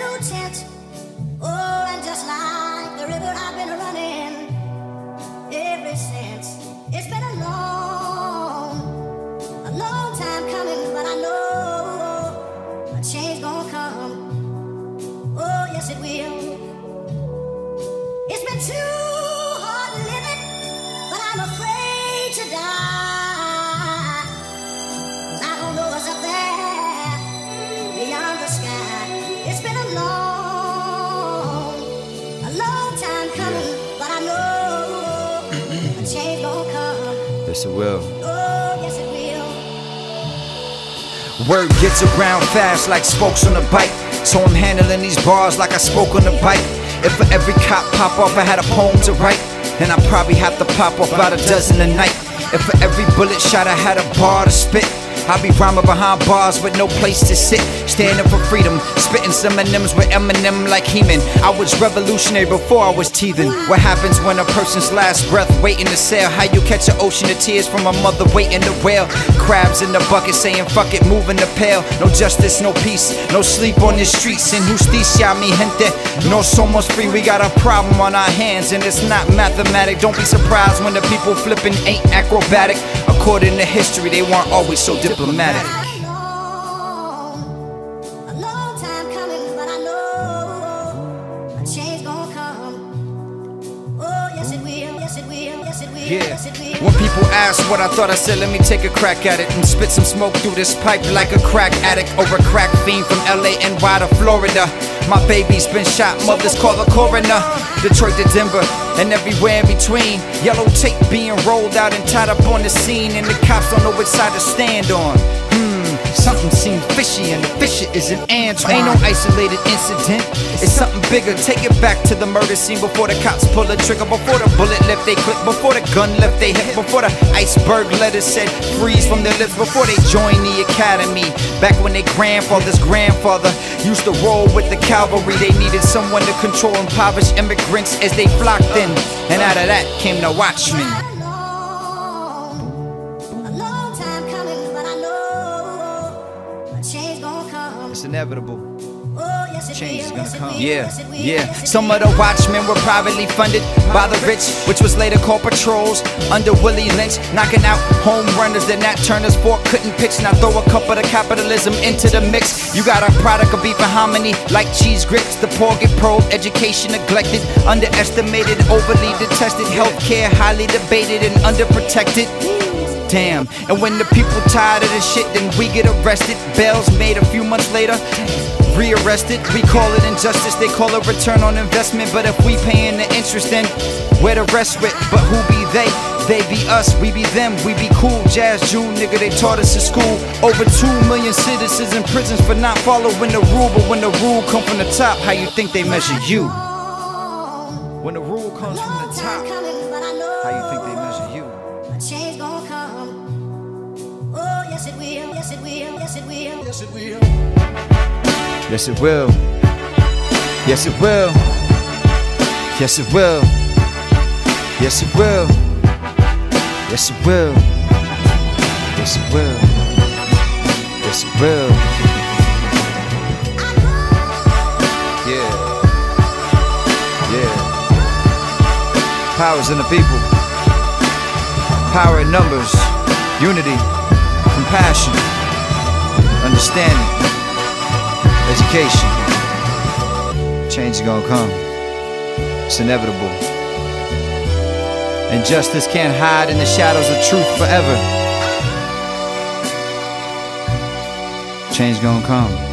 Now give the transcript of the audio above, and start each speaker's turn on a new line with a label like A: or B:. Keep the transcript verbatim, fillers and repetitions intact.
A: new tent. Oh, and just like the river I've been running ever since. It's been a long, a long time coming, but I know a change gonna come. Oh, yes it will. It's been too hard living, but I'm afraid to die. 'Cause I don't know what's up there beyond the sky. It's been a long, a long time coming, but I know a change gonna come.
B: Yes, it will.
A: Oh, yes it will.
B: Word gets around fast like spokes on a bike, so I'm handling these bars like I spoke on the bike. If for every cop pop off I had a poem to write, then I probably have to pop off about a dozen a night. If for every bullet shot I had a bar to spit, I'll be rhyming behind bars with no place to sit. Standing for freedom, spitting some M Ms with Eminem like He-Man. I was revolutionary before I was teething. What happens when a person's last breath waiting to sail? How you catch an ocean of tears from a mother waiting to wail? Crabs in the bucket saying fuck it, moving the pail. No justice, no peace, no sleep on the streets. And justicia, mi gente, no somos free. We got a problem on our hands and it's not mathematic. Don't be surprised when the people flipping ain't acrobatic. According to history, they weren't always so diplomatic.
A: A long, a long time coming, but I know a change gonna come. Oh, yes it will, yes it will, yes it will,
B: Yeah.
A: yes it will.
B: When people ask what I thought, I said, let me take a crack at it and spit some smoke through this pipe like a crack addict or a crack fiend from L A N Y to Florida. My baby's been shot, mothers call the coroner. Detroit to Denver and everywhere in between. Yellow tape being rolled out and tied up on the scene, and the cops don't know which side to stand on. Hmm, something seems fishy and the fishy isn't Antoine. Ain't no isolated incident, it's something bigger. Take it back to the murder scene before the cops pull the trigger, before the bullet left they clip, before the gun left they hip, before the iceberg letter said freeze from their lips, before they joined the academy. Back when their grandfather's grandfather used to roll with the cavalry, they needed someone to control impoverished immigrants as they flocked in, and out of that came the Watchmen.
A: A long, a long time coming, but I know a change gonna come.
B: It's inevitable.
A: Oh, yes it
B: Change is
A: will,
B: gonna
A: yes it
B: come.
A: will,
B: Yeah,
A: yes it will,
B: yeah.
A: yes it
B: Some
A: will.
B: of the Watchmen were privately funded by the rich, which was later called patrols under Willie Lynch, knocking out home runners that Nat Turner's fork couldn't pitch. Now throw a cup of the capitalism into the mix. You got a product of beef and harmony like cheese grits. The poor get probed, education neglected, underestimated, overly detested, healthcare highly debated and underprotected. Damn, and when the people tired of this shit, then we get arrested. Bail's made a few months later, rearrested. We call it injustice, they call it return on investment. But if we paying the interest, then where the rest with? But who be they? They be us, we be them, we be cool. Jazz June, nigga, they taught us in school. Over two million citizens in prisons for not following the rule. But when the rule come from the top, how you think they measure you? When the rule comes from the top, how you think they measure you?
A: A change gonna come. Oh, yes it will, yes it will, yes it will, yes it will.
B: Yes it will. Yes it will. Yes it will. Yes it will. Yes it will. Yes it will. Yes it will. Yeah. Yeah. Power's in the people. Power in numbers. Unity. Compassion. Understanding. Education. Change is gonna come. It's inevitable. Injustice can't hide in the shadows of truth forever. Change gonna come.